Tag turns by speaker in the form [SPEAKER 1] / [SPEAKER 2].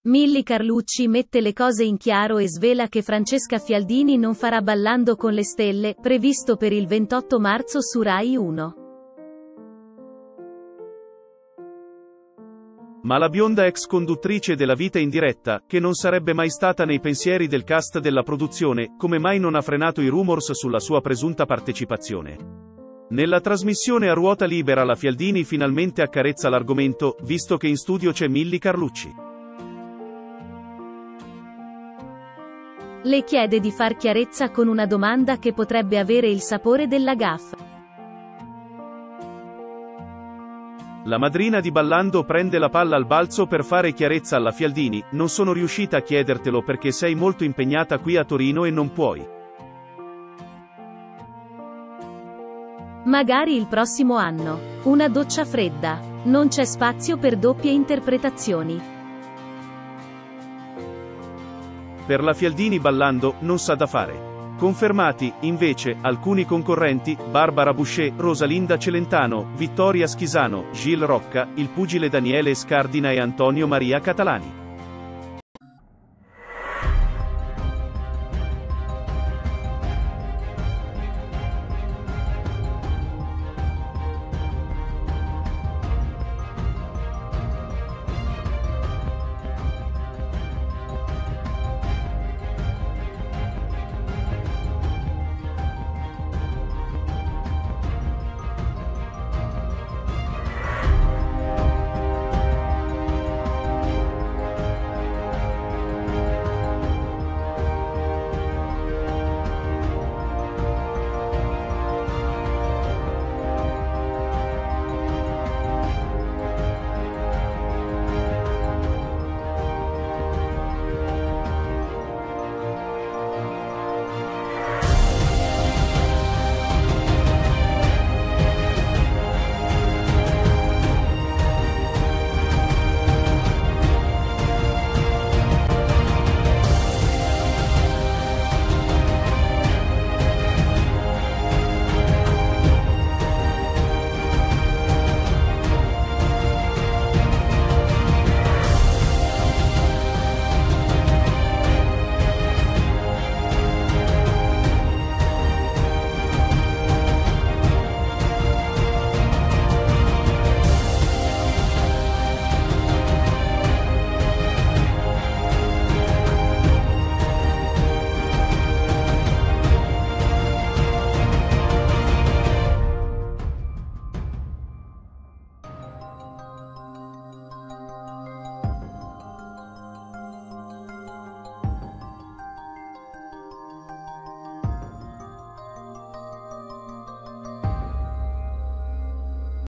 [SPEAKER 1] Milly Carlucci mette le cose in chiaro e svela che Francesca Fialdini non farà Ballando con le stelle, previsto per il 28 marzo su Rai 1.
[SPEAKER 2] Ma la bionda ex conduttrice della Vita in diretta, che non sarebbe mai stata nei pensieri del cast della produzione, come mai non ha frenato i rumors sulla sua presunta partecipazione? Nella trasmissione A ruota libera la Fialdini finalmente accarezza l'argomento, visto che in studio c'è Milly Carlucci.
[SPEAKER 1] Le chiede di far chiarezza con una domanda che potrebbe avere il sapore della gaffe.
[SPEAKER 2] La madrina di Ballando prende la palla al balzo per fare chiarezza alla Fialdini: non sono riuscita a chiedertelo perché sei molto impegnata qui a Torino e non puoi.
[SPEAKER 1] Magari il prossimo anno. Una doccia fredda. Non c'è spazio per doppie interpretazioni.
[SPEAKER 2] Per la Fialdini Ballando non sa da fare. Confermati, invece, alcuni concorrenti: Barbara Boucher, Rosalinda Celentano, Vittoria Schisano, Gilles Rocca, il pugile Daniele Scardina e Antonio Maria Catalani.